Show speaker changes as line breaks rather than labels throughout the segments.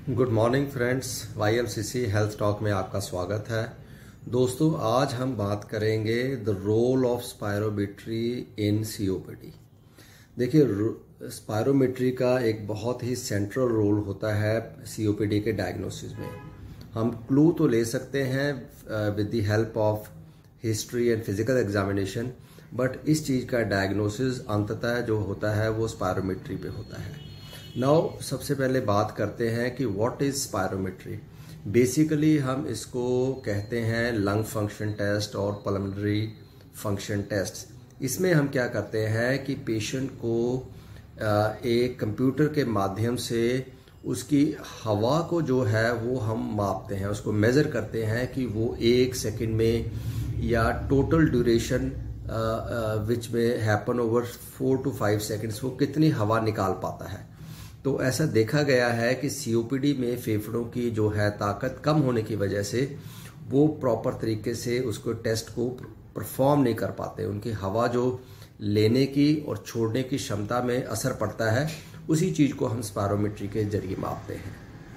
Good morning friends, YLCC health talk में आपका स्वागत है। दोस्तों, आज हम बात करेंगे the role of spirometry in COPD। देखिए, स्पायरोमेट्री का एक बहुत ही सेंट्रल रोल होता है COPD के डायग्नोसिस में। हम क्लू तो ले सकते हैं with the help of history and physical examination, but इस चीज़ का डायग्नोसिस अंततः जो होता है वो स्पायरोमेट्री पे होता है। नाउ सबसे पहले बात करते हैं कि व्हाट इज स्पायरोमेट्री। बेसिकली हम इसको कहते हैं लंग फंक्शन टेस्ट और पल्मोनरी फंक्शन टेस्ट। इसमें हम क्या करते हैं कि पेशेंट को एक कंप्यूटर के माध्यम से उसकी हवा को जो है वो हम मापते हैं, उसको मेज़र करते हैं कि वो 1 सेकंड में या टोटल ड्यूरेशन विच में हैपन ओवर 4 to 5 सेकंड्स वो कितनी हवा निकाल पाता है। तो ऐसा देखा गया है कि COPD में फेफड़ों की जो है ताकत कम होने की वजह से वो प्रॉपर तरीके से उसको टेस्ट को परफॉर्म नहीं कर पाते। उनकी हवा जो लेने की और छोड़ने की क्षमता में असर पड़ता है, उसी चीज़ को हम स्पायरोमेट्री के जरिए मापते हैं।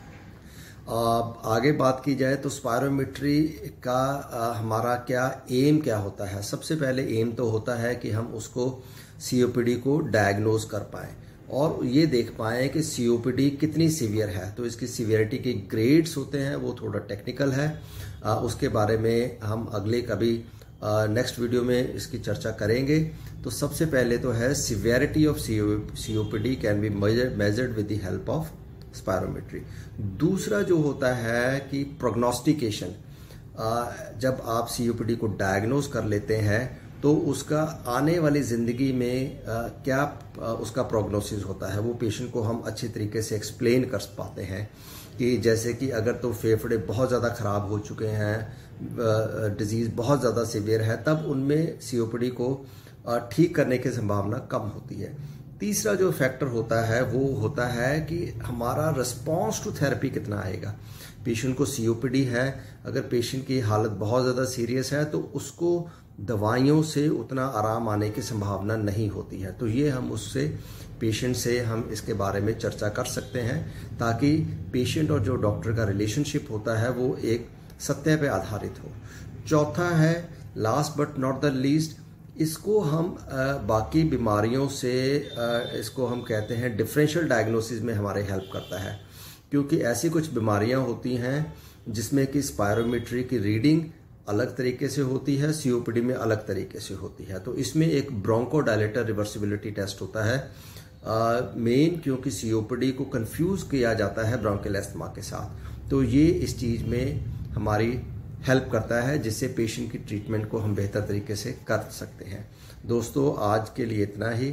आगे बात की जाए तो स्पायरोमेट्री का हमारा क्या होता है। सबसे पहले एम तो होता है कि हम उसको COPD को डायग्नोज कर पाएँ और ये देख पाएँ कि COPD कितनी सीवियर है। तो इसकी सीवियरिटी के ग्रेड्स होते हैं, वो थोड़ा टेक्निकल है। उसके बारे में हम अगले कभी नेक्स्ट वीडियो में इसकी चर्चा करेंगे। तो सबसे पहले तो है severity of COPD can be measured with the help of spirometry. दूसरा जो होता है कि प्रोग्नोस्टिकेशन। जब आप COPD को डायग्नोज कर लेते हैं तो उसका आने वाली ज़िंदगी में क्या उसका प्रोग्नोसिस होता है, वो पेशेंट को हम अच्छी तरीके से एक्सप्लेन कर पाते हैं। कि जैसे कि अगर तो फेफड़े बहुत ज़्यादा ख़राब हो चुके हैं, डिजीज़ बहुत ज़्यादा सीवियर है, तब उनमें COPD को ठीक करने की संभावना कम होती है। तीसरा जो फैक्टर होता है वो होता है कि हमारा रिस्पॉन्स टू थेरेपी कितना आएगा। पेशेंट को COPD है, अगर पेशेंट की हालत बहुत ज़्यादा सीरियस है तो उसको दवाइयों से उतना आराम आने की संभावना नहीं होती है। तो ये हम उससे पेशेंट से हम इसके बारे में चर्चा कर सकते हैं, ताकि पेशेंट और जो डॉक्टर का रिलेशनशिप होता है वो एक सत्य पे आधारित हो। चौथा है, last but not the least, इसको हम बाकी बीमारियों से इसको हम कहते हैं डिफरेंशियल डायग्नोसिस में हमारे हेल्प करता है। क्योंकि ऐसी कुछ बीमारियां होती हैं जिसमें कि स्पायरोमेट्री की रीडिंग अलग तरीके से होती है, COPD में अलग तरीके से होती है। तो इसमें एक ब्रोंकोडायलेटर रिवर्सिबिलिटी टेस्ट होता है मेन, क्योंकि COPD को कंफ्यूज किया जाता है ब्रोंकियल एस्थमा के साथ। तो ये इस चीज़ में हमारी हेल्प करता है, जिससे पेशेंट की ट्रीटमेंट को हम बेहतर तरीके से कर सकते हैं। दोस्तों, आज के लिए इतना ही।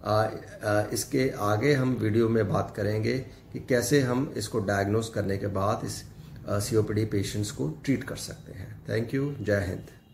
इसके आगे हम वीडियो में बात करेंगे कि कैसे हम इसको डायग्नोज करने के बाद इस COPD पेशेंट्स को ट्रीट कर सकते हैं। Thank you. जय हिंद।